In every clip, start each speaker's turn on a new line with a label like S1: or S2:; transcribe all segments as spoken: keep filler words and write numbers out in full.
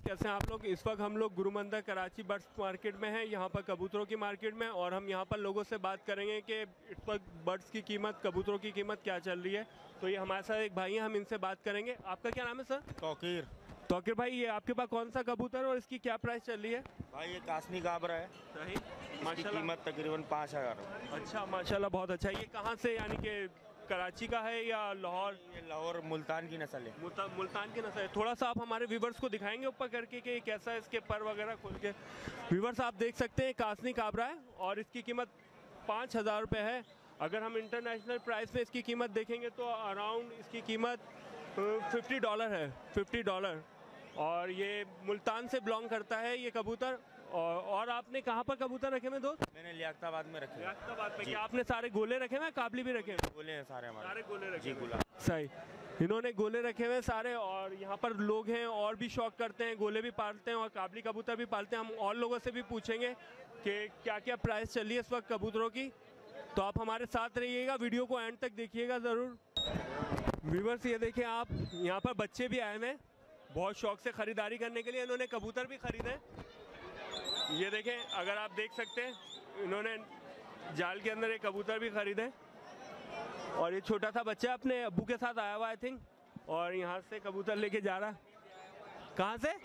S1: कैसे हैं आप लोग। इस वक्त हम लोग गुरु मंदिर कराची बर्ड्स मार्केट में हैं, यहाँ पर कबूतरों की मार्केट में, और हम यहाँ पर लोगों से बात करेंगे कि इस वक्त बर्ड्स की कीमत, कबूतरों की कीमत क्या चल रही है। तो ये हमारे साथ एक भाई हैं, हम इनसे बात करेंगे। आपका क्या नाम है सर?
S2: तौकीर।
S1: तौकीर भाई, ये आपके पास कौन सा कबूतर है और इसकी क्या प्राइस चल रही है?
S2: भाई ये कासनी काबरा है।
S1: सही,
S2: इसकी कीमत तकरीबन पाँच हज़ार।
S1: अच्छा माशाल्लाह, बहुत अच्छा। ये कहाँ से, यानी कि कराची का है या लाहौर?
S2: ये लाहौर मुल्तान की नस्ल है।
S1: मुल्ता, मुल्तान की नस्ल है। थोड़ा सा आप हमारे व्यूवर्स को दिखाएंगे ऊपर करके कि कैसा है, इसके पर वगैरह खोल के। व्यूवर्स आप देख सकते हैं कासनी काबरा है और इसकी कीमत पाँच हज़ार रुपये है। अगर हम इंटरनेशनल प्राइस में इसकी कीमत देखेंगे तो अराउंड इसकी कीमत फिफ्टी डॉलर है, फिफ्टी डॉलर। और ये मुल्तान से बिलोंग करता है ये कबूतर। और, और आपने कहाँ पर कबूतर रखे हुए दोस्त?
S2: मैंने लियाकताबाद में रखे।
S1: लियाकताबाद में। क्या आपने सारे गोले रखे हुए, काबली भी रखे हुए?
S2: गोले हैं सारे हमारे।
S1: सारे गोले रखे
S2: जी
S1: हुए।
S2: गुला।
S1: सही, इन्होंने गोले रखे हुए सारे। और यहाँ पर लोग हैं और भी शौक करते हैं, गोले भी पालते हैं और काबली कबूतर भी पालते हैं। हम और लोगों से भी पूछेंगे कि क्या क्या प्राइस चल रही है इस वक्त कबूतरों की। तो आप हमारे साथ रहिएगा, वीडियो को एंड तक देखिएगा ज़रूर। व्यूअर्स ये देखिए आप, यहाँ पर बच्चे भी आए हुए हैं बहुत शौक से ख़रीदारी करने के लिए। इन्होंने कबूतर भी ख़रीदे। ये देखें, अगर आप देख सकते हैं इन्होंने जाल के अंदर एक कबूतर भी ख़रीदे। और ये छोटा सा बच्चा अपने अब्बू के साथ आया हुआ आई थिंक, और यहाँ से कबूतर लेके जा रहा। कहाँ से?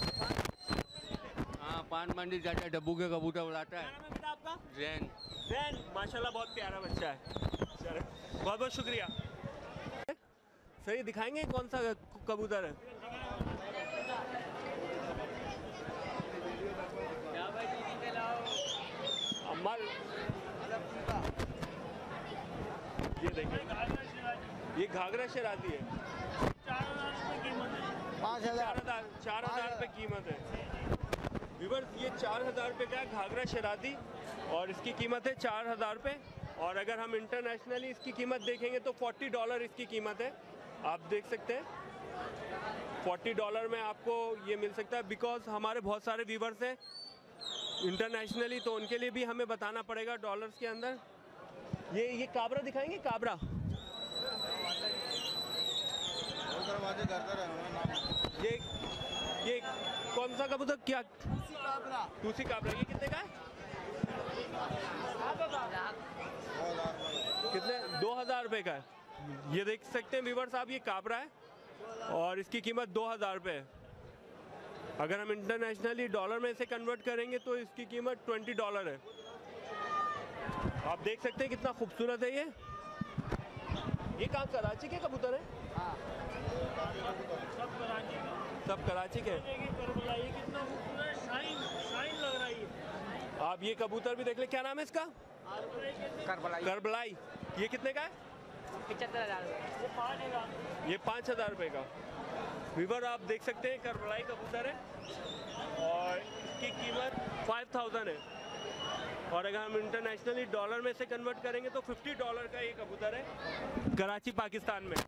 S3: हाँ, पान मंडी जाता है, डब्बू के कबूतर उड़ाता है।
S1: क्या नाम है बेटा आपका?
S3: जैन।
S1: जैन, माशाल्लाह बहुत प्यारा बच्चा है। चलो बहुत बहुत शुक्रिया। सही, दिखाएंगे कौन सा कबूतर है? अमर, ये देखिए, ये घाघरा शरादी है।
S4: चार हजार रुपये कीमत है।
S1: पाँच हजार चार हजार रुपये कीमत है। व्यूअर्स ये चार हजार रुपये का है घाघरा शरादी और इसकी कीमत है चार हजार रुपये। और अगर हम इंटरनेशनली इसकी कीमत देखेंगे तो फोर्टी डॉलर इसकी कीमत है। आप देख सकते हैं फोर्टी डॉलर में आपको ये मिल सकता है। बिकॉज हमारे बहुत सारे व्यूअर्स हैं इंटरनेशनली, तो उनके लिए भी हमें बताना पड़ेगा डॉलर्स के अंदर। ये ये काबरा दिखाएंगे, काबरा। ये ये कौन सा कबूतर? क्या? टूसी काबरा। ये कितने का है? कितने? दो हजार रुपये का है। ये देख सकते हैं व्यूअर्स आप, ये काबरा है और इसकी कीमत दो हजार रुपये है। अगर हम इंटरनेशनली डॉलर में इसे कन्वर्ट करेंगे तो इसकी कीमत ट्वेंटी डॉलर है। आप देख सकते हैं कितना खूबसूरत है ये। ये कहाँ, कराची के कबूतर है?
S4: सब कराची के।
S1: सब कराची के।
S4: ये कितना खूबसूरत शाइन शाइन लग रहा है।
S1: आप ये कबूतर भी देख ले। क्या नाम है इसका?
S3: करबलाई।
S1: करबलाई। ये कितने का है?
S3: पचहत्तर हजार।
S4: ये पाँच हजार।
S1: ये पाँच हज़ार रुपये का। व्यूअर आप देख सकते हैं करबलाई कबूतर है और इसकी कीमत फाइव थाउजेंड है। और अगर हम इंटरनेशनली डॉलर में से कन्वर्ट करेंगे तो फिफ्टी डॉलर का ये कबूतर है कराची पाकिस्तान में।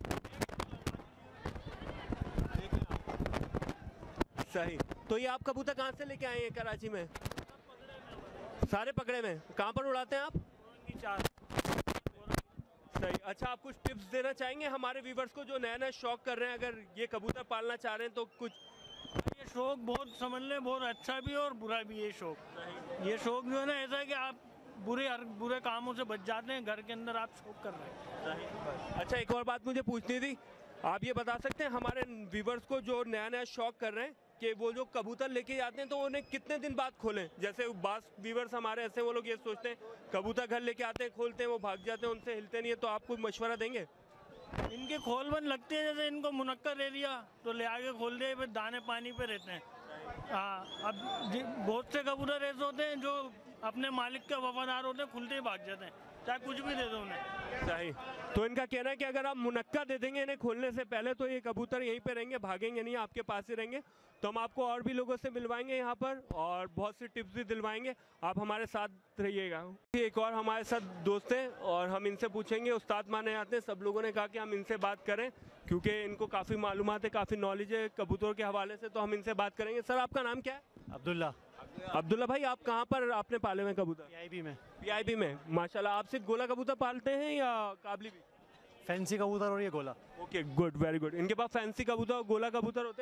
S1: सही। तो ये आप कबूतर कहाँ से लेके आए हैं कराची में? सारे पकड़े में। कहाँ पर उड़ाते हैं आप?
S4: चार।
S1: सही। अच्छा, आप कुछ टिप्स देना चाहेंगे हमारे व्यूवर्स को जो नया नया शौक कर रहे हैं, अगर ये कबूतर पालना चाह रहे हैं तो कुछ?
S4: ये शौक बहुत समझ लें, बहुत अच्छा भी है और बुरा भी है शौक। ये शौक जो है ना ऐसा है कि आप बुरे हर बुरे कामों से बच जाते हैं, घर के अंदर आप शौक कर रहे हैं।
S1: अच्छा, एक और बात मुझे पूछनी थी। आप ये बता सकते हैं हमारे व्यूवर्स को जो नया नया शौक कर रहे हैं कि वो जो कबूतर लेके जाते हैं तो उन्हें कितने दिन बाद खोलें? जैसे बास व्यूवर्स हमारे ऐसे, वो लोग ये सोचते हैं कबूतर घर लेके आते हैं, खोलते हैं, वो भाग जाते हैं, उनसे हिलते नहीं है। तो आप कोई मशवरा देंगे?
S4: इनके खोल बंद लगते हैं, जैसे इनको मुनक्का ले लिया तो ले आके खोल दिए, फिर दाने पानी पे रहते हैं। हाँ, अब बहुत से कबूतर ऐसे होते हैं जो अपने मालिक के वफादार होते हैं, खुलते ही भाग जाते हैं, चाहे कुछ भी दे दो उन्हें।
S1: सही। तो इनका कहना है कि अगर आप मुनक्का दे देंगे इन्हें खोलने से पहले तो ये कबूतर यहीं पे रहेंगे, भागेंगे नहीं, आपके पास ही रहेंगे। तो हम आपको और भी लोगों से मिलवाएंगे यहाँ पर और बहुत सी टिप्स भी दिलवाएंगे। आप हमारे साथ रहिएगा। एक और हमारे साथ दोस्त हैं और हम इनसे पूछेंगे, उस्ताद माने जाते हैं। सब लोगों ने कहा कि हम इनसे बात करें क्योंकि इनको काफ़ी मालूमात है, काफ़ी नॉलेज है कबूतरों के हवाले से, तो हम इनसे बात करेंगे। सर, आपका नाम क्या है?
S5: अब्दुल्ला।
S1: अब्दुल्ला भाई, आप कहाँ पर आपने पाले हुए कबूतर?
S5: पीआईबी में।
S1: पीआईबी में, माशाल्लाह। आप सिर्फ गोला कबूतर पालते हैं या काबली भी?
S5: फैंसी कबूतर और ये गोला।
S1: Okay, good, very good. इनके पास फैंसी कबूतर और गोला कबूतर होते हैं।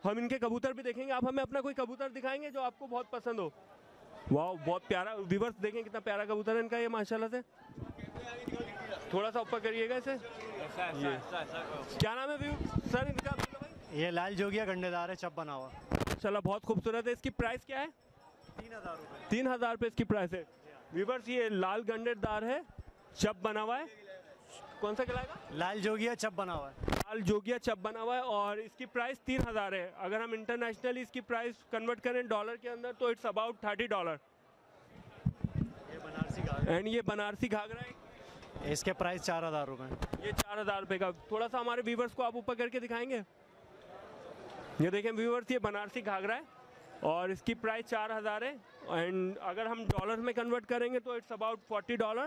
S1: हम इनके कबूतर भी देखेंगे। आप हमें अपना कोई कबूतर दिखाएंगे जो आपको बहुत पसंद हो? वाह, बहुत प्यारा। व्यूअर्स देखें कितना प्यारा कबूतर है इनका ये माशाल्लाह से। थोड़ा सा ऊपर करिएगा इसे। ये क्या नाम है व्यू सर इनका?
S5: ये लाल जोगिया गंडेदार है, चप बना हुआ।
S1: माशाल्लाह बहुत खूबसूरत है। इसकी प्राइस क्या है?
S5: तीन हज़ार रुपये।
S1: तीन हज़ार रुपये इसकी प्राइस है। व्यूअर्स ये लाल गंडेदार है, चप बना हुआ है। कौन सा कहलाएगा?
S5: लाल जोगिया चप बना हुआ है।
S1: लाल जोगिया चप बना हुआ है और इसकी प्राइस तीन हज़ार है। अगर हम इंटरनेशनली इसकी प्राइस कन्वर्ट करें डॉलर के अंदर तो इट्स अबाउट थर्टी डॉलर।
S5: ये बनारसी घाघरा,
S1: एंड ये बनारसी घाघरा है,
S5: इसके प्राइस चार हज़ार रुपये।
S1: ये चार हज़ार रुपये का। थोड़ा सा हमारे व्यूवर्स को आप ऊपर करके दिखाएंगे। ये देखें व्यूवर्स, ये बनारसी घाघरा है और इसकी प्राइस चार हज़ार है। एंड अगर हम डॉलर में कन्वर्ट करेंगे तो it's about forty dollar.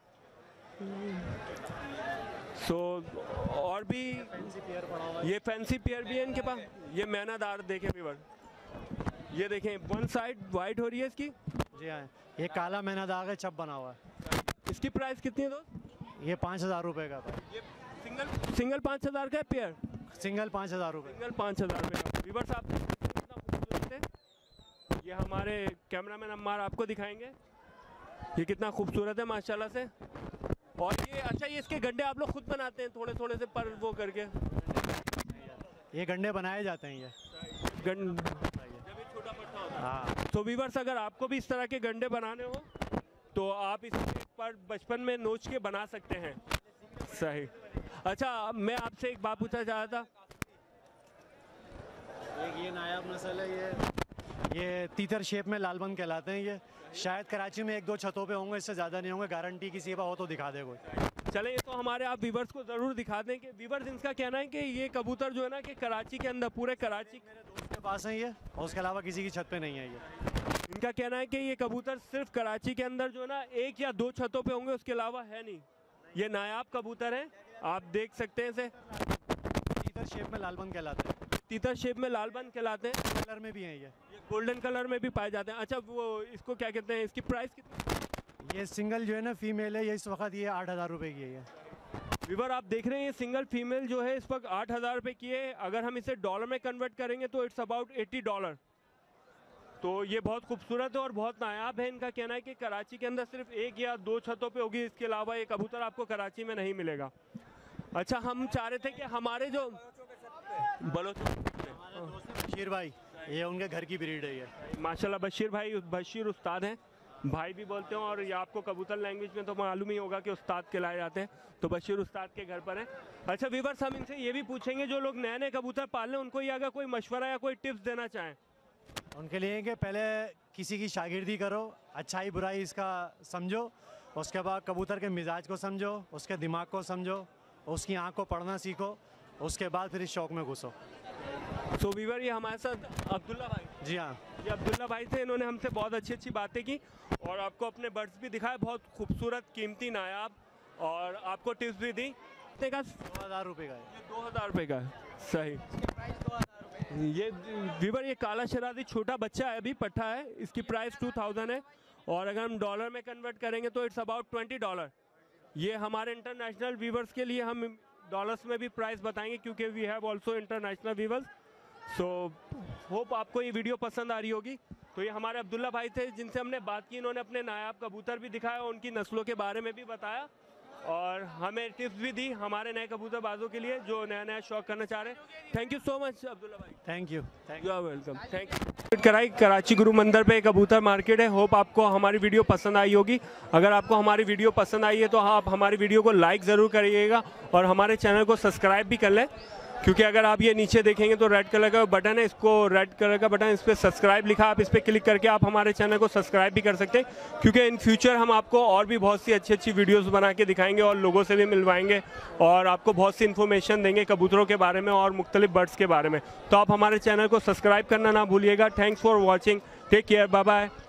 S1: So और भी
S5: फैंसी पेयर पड़ा हुआ है।
S1: ये फैंसी पेयर भी है इनके पास। ये मैनादार देखें व्यूवर, ये देखें वन साइड वाइट हो रही है इसकी।
S5: जी हाँ, ये काला मैना दाग है, चप बना हुआ है।
S1: इसकी प्राइस कितनी है दोस्त?
S5: ये पाँच हज़ार रुपये का था।
S1: ये सिंगल सिंगल पाँच हज़ार का है पेयर?
S5: सिंगल पाँच हज़ार रुपये।
S1: सिंगल पाँच हज़ार रुपये का। व्यूवर्स आप कितना खूबसूरत है। ये हमारे कैमरामैन अम्मार आपको दिखाएंगे ये कितना खूबसूरत है माशाल्लाह से। और ये अच्छा, ये इसके गड्ढे आप लोग खुद बनाते हैं थोड़े थोड़े से पर वो करके?
S5: ये गंडे बनाए जाते हैं। ये
S1: गंड जब ये छोटा पट्टा होता है।
S5: हाँ,
S1: तो व्यूवर्स अगर आपको भी इस तरह के गंडे बनाने हो तो आप इसे पर बचपन में नोच के बना सकते हैं। सही। अच्छा, मैं आपसे एक बात पूछना चाह रहा था।
S5: एक ये नायाब नस्ल है। ये ये तीतर शेप में लालबन कहलाते हैं। ये शायद कराची में एक दो छतों पे होंगे, इससे ज़्यादा नहीं होंगे। गारंटी किसी का हो तो दिखा दे कोई।
S1: चले, ये तो हमारे आप व्यूवर्स को ज़रूर दिखा दें कि व्यूवर्स इनका कहना है कि ये कबूतर जो है ना कि कराची के अंदर पूरे कराची
S5: मेरे दोस्त के पास है ये, और उसके अलावा किसी की छत पे नहीं है ये।
S1: इनका कहना है कि ये कबूतर सिर्फ कराची के अंदर जो है ना एक या दो छतों पे होंगे, उसके अलावा है नहीं। ये नायाब कबूतर है, आप देख सकते हैं इसे।
S5: तीतर शेप में लालबन कहलाते हैं।
S1: तीतर शेप में लालबन कहलाते हैं।
S5: कलर में भी हैं ये।
S1: ये गोल्डन कलर में भी पाए जाते हैं। अच्छा, वो इसको क्या कहते हैं, इसकी प्राइस कितनी?
S5: ये सिंगल जो है ना फीमेल है, ये इस वक्त ये आठ हज़ार रुपये की है। ये
S1: व्यूवर आप देख रहे हैं ये सिंगल फीमेल जो है इस वक्त आठ हज़ार रुपये की है। अगर हम इसे डॉलर में कन्वर्ट करेंगे तो इट्स अबाउट एट्टी डॉलर। तो ये बहुत खूबसूरत है और बहुत नायाब है। इनका कहना है कि कराची के अंदर सिर्फ एक या दो छतों पे होगी, इसके अलावा ये कबूतर आपको कराची में नहीं मिलेगा। अच्छा, हम चाह रहे थे कि हमारे जो बलोच
S5: बशीर भाई, ये उनके घर की ब्रीड है। ये
S1: माशाल्लाह बशीर भाई, बशीर उस्ताद हैं, भाई भी बोलते हैं और ये आपको कबूतर लैंग्वेज में तो मालूम ही होगा कि उस्ताद कहलाए जाते हैं। तो बशीर उस्ताद के घर पर है। अच्छा व्यूअर्स, हम इनसे ये भी पूछेंगे जो लोग नए नए कबूतर पाल रहे हैं उनको ये अगर कोई मशवरा या कोई टिप्स देना चाहें?
S5: उनके लिए कि पहले किसी की शागिर्दी करो, अच्छाई बुराई इसका समझो, उसके बाद कबूतर के मिजाज को समझो, उसके दिमाग को समझो, उसकी आँख को पढ़ना सीखो, उसके बाद फिर इस शौक़ में घुसो।
S1: तो व्यूअर ये हमारे साथ अब्दुल्ला भाई,
S5: जी हाँ,
S1: ये अब्दुल्ला भाई थे। इन्होंने हमसे बहुत अच्छी अच्छी बातें की और आपको अपने बर्ड्स भी दिखाए, बहुत खूबसूरत, कीमती, नायाब, और आपको टिप्स भी दी।
S5: दो हज़ार रुपये का है।
S1: दो हज़ार रुपये का है। सही। ये व्यूअर ये काला शरादी छोटा बच्चा है, अभी पट्टा है, इसकी प्राइस टू थाउजेंड है और अगर हम डॉलर में कन्वर्ट करेंगे तो इट्स अबाउट ट्वेंटी डॉलर। ये हमारे इंटरनेशनल व्यूवर्स के लिए हम डॉलर्स में भी प्राइस बताएंगे क्योंकि we have also international viewers. So hope आपको ये वीडियो पसंद आ रही होगी। तो ये हमारे अब्दुल्ला भाई थे जिनसे हमने बात की। इन्होंने अपने नायाब कबूतर भी दिखाया और उनकी नस्लों के बारे में भी बताया और हमें टिप्स भी दी हमारे नए कबूतरबाजों के लिए जो नया नया शौक करना चाह रहे हैं। Thank you so much Abdullah भाई।
S5: Thank you thank
S1: you are welcome. Thank you. कराई कराची गुरु मंदिर पे कबूतर मार्केट है। होप आपको हमारी वीडियो पसंद आई होगी। अगर आपको हमारी वीडियो पसंद आई है तो आप हमारी वीडियो को लाइक ज़रूर करिएगा और हमारे चैनल को सब्सक्राइब भी कर लें, क्योंकि अगर आप ये नीचे देखेंगे तो रेड कलर का बटन है, इसको रेड कलर का बटन, इस पर सब्सक्राइब लिखा, आप इस पर क्लिक करके आप हमारे चैनल को सब्सक्राइब भी कर सकते हैं, क्योंकि इन फ्यूचर हम आपको और भी बहुत सी अच्छी अच्छी वीडियोस बना के दिखाएंगे और लोगों से भी मिलवाएंगे और आपको बहुत सी इन्फॉर्मेशन देंगे कबूतरों के बारे में और मुख्तलिफ बर्ड्स के बारे में। तो आप हमारे चैनल को सब्सक्राइब करना ना भूलिएगा। Thanks for watching, take care, bye bye.